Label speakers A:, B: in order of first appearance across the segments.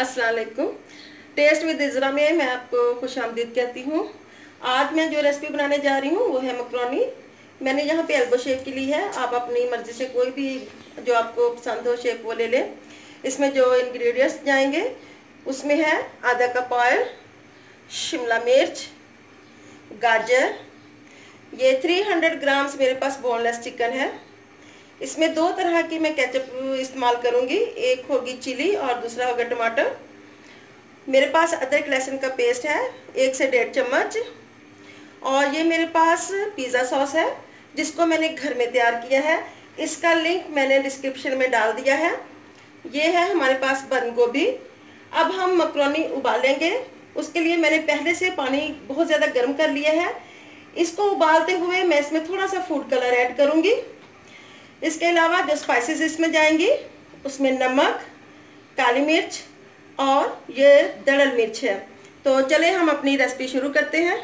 A: अस्सलाम वालेकुम। Test with इज़रा में मैं आपको खुशामदीद कहती हूँ। आज मैं जो रेसिपी बनाने जा रही हूँ वो है मकरोनी। मैंने यहाँ पे एल्बो शेप की ली है। आप अपनी मर्ज़ी से कोई भी जो आपको पसंद हो शेप वो ले लें। इसमें जो इंग्रेडिएंट्स जाएंगे उसमें है आधा कप ऑयल, शिमला मिर्च, गाजर, ये 300 ग्राम्स मेरे पास बोनलेस चिकन है। इसमें दो तरह की मैं केचप इस्तेमाल करूंगी, एक होगी चिली और दूसरा होगा टमाटर। मेरे पास अदरक लहसुन का पेस्ट है 1 से 1.5 चम्मच। और ये मेरे पास पिज़्ज़ा सॉस है जिसको मैंने घर में तैयार किया है। इसका लिंक मैंने डिस्क्रिप्शन में डाल दिया है। ये है हमारे पास बंद गोभी। अब हम मकरोनी उबालेंगे। उसके लिए मैंने पहले से पानी बहुत ज़्यादा गर्म कर लिया है। इसको उबालते हुए मैं इसमें थोड़ा सा फूड कलर ऐड करूँगी। इसके अलावा जो स्पाइसेस इसमें जाएंगी उसमें नमक, काली मिर्च और ये दड़ल मिर्च है। तो चले हम अपनी रेसिपी शुरू करते हैं।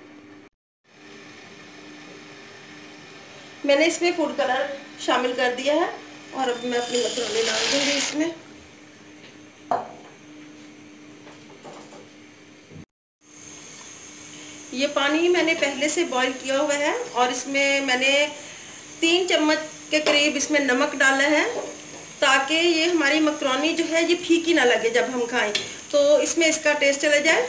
A: मैंने इसमें फूड कलर शामिल कर दिया है और अब मैं अपनी मकरोनी डाल दूंगी इसमें। ये पानी मैंने पहले से बॉईल किया हुआ है और इसमें मैंने 3 चम्मच के करीब इसमें नमक डाला है ताकि ये हमारी मकरोनी जो है ये फीकी ना लगे जब हम खाएं, तो इसमें इसका टेस्ट चला जाए।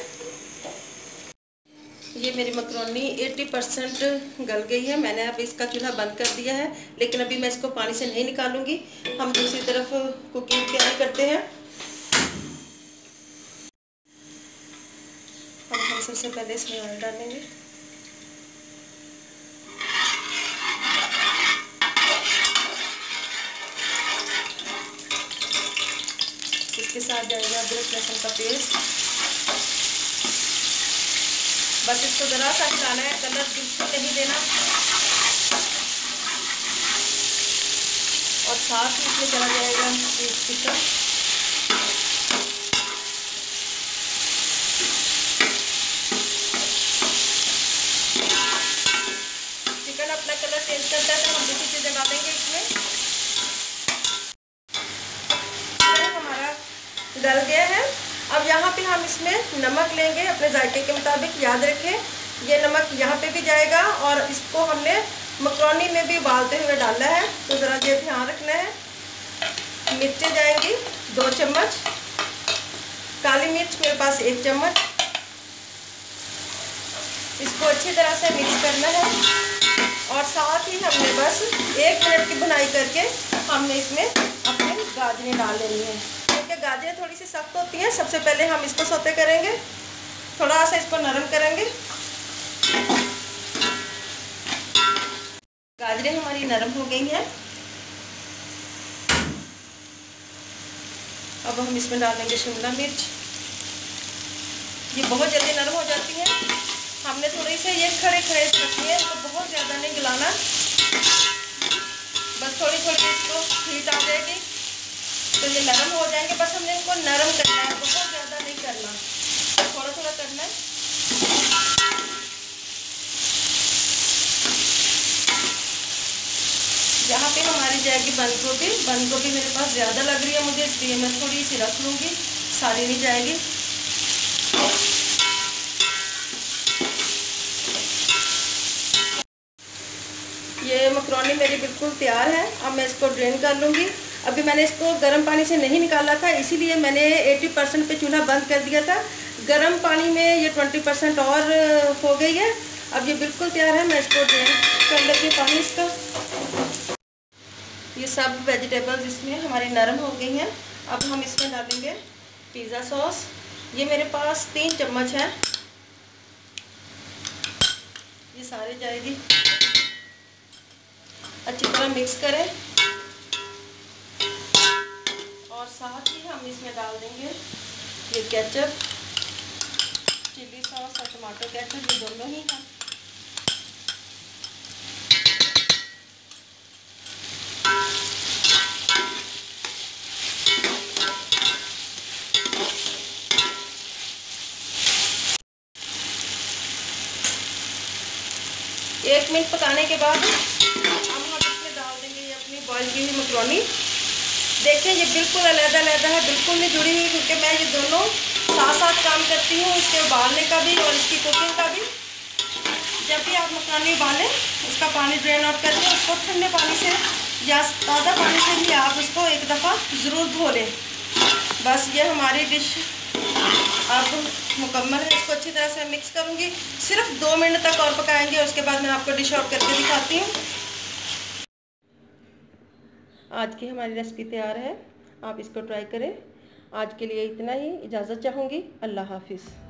A: ये मेरी मकरोनी 80% गल गई है। मैंने अब इसका चूल्हा बंद कर दिया है, लेकिन अभी मैं इसको पानी से नहीं निकालूंगी। हम दूसरी तरफ कुकिंग तैयारी करते हैं। अब हम सबसे पहले इसमें ऑयल डालेंगे। इसके साथ जाएगा अदरक लहसुन का पेस्ट। बस इसको ज़रा सा हिलाना है, कलर बिल्कुल नहीं देना। और साथ ही इसमें चला जाएगा चिकन। चिकन अपना कलर चेंज करता है तो हम दूसरी चीज़ें डालेंगे इसमें। हमारा डल गया है। अब यहाँ पे हम इसमें नमक लेंगे अपने जायके के मुताबिक। याद रखें ये नमक यहाँ पे भी जाएगा और इसको हमने मकरोनी में भी उबालते हुए डालना है, तो ज़रा ये ध्यान रखना है। मिर्चें जाएंगी 2 चम्मच, काली मिर्च मेरे पास 1 चम्मच। इसको अच्छी तरह से मिक्स करना है और साथ ही हमने बस 1 मिनट की भुनाई करके हमने इसमें अपनी गाजरें डाल लेनी है, क्योंकि गाजरें थोड़ी सी सख्त होती हैं। सबसे पहले हम इसको सौते करेंगे, थोड़ा सा इसको नरम करेंगे। गाजरें हमारी नरम हो गई हैं। अब हम इसमें डालेंगे शिमला मिर्च। ये बहुत जल्दी नरम हो जाती हैं। हमने थोड़ी से ये खड़े खड़े रखनी है, तो बहुत ज़्यादा नहीं गलाना। बस थोड़ी थोड़ी इसको हीट आ जाएगी तो ये नरम हो जाएंगे। बस हमने इनको नरम करना है, बहुत ज़्यादा नहीं करना, थोड़ा थोड़ा करना है। यहाँ पे हमारी जाएगी बंद गोभी। बंद गोभी मेरे पास ज़्यादा लग रही है मुझे, इसलिए मैं थोड़ी सी रख लूँगी, सारी नहीं जाएगी। ये मकरोनी मेरी बिल्कुल तैयार है। अब मैं इसको ड्रेन कर लूँगी। अभी मैंने इसको गर्म पानी से नहीं निकाला था, इसीलिए मैंने 80% पे चूल्हा बंद कर दिया था। गर्म पानी में ये 20% और हो गई है। अब ये बिल्कुल तैयार है। मैं इसको ड्रेन कर लेती हूँ पानी इसका। ये सब वेजिटेबल्स इसमें हमारी नरम हो गई हैं। अब हम इसमें डालेंगे पिज़्ज़ा सॉस। ये मेरे पास 3 चम्मच है, ये सारे जाएगी। अच्छी तरह मिक्स करें और साथ ही हम इसमें डाल देंगे ये केचप, चिली सॉस और टमाटो केचप, ये दोनों ही हैं। एक मिनट पकाने के बाद हम इसमें डाल देंगे ये अपनी बॉईल की हुई मकरोनी। देखिए ये बिल्कुल अलग-अलग है, बिल्कुल नहीं जुड़ी हुई, क्योंकि मैं ये दोनों साथ-साथ काम करती हूँ, इसके उबालने का भी और इसकी कुकिंग का भी। जब भी आप मकरोनी उबालें, उसका पानी ड्रेन आउट करके उसको ठंडे पानी से या ताज़ा पानी से ही आप उसको एक दफ़ा ज़रूर धो लें। बस ये हमारी डिश अब मुकम्मल है। इसको अच्छी तरह से मिक्स करूँगी, सिर्फ 2 मिनट तक और पकाएंगे, उसके बाद मैं आपको डिश आउट करके दिखाती हूँ। आज की हमारी रेसिपी तैयार है, आप इसको ट्राई करें। आज के लिए इतना ही, इजाज़त चाहूँगी। अल्लाह हाफिज़।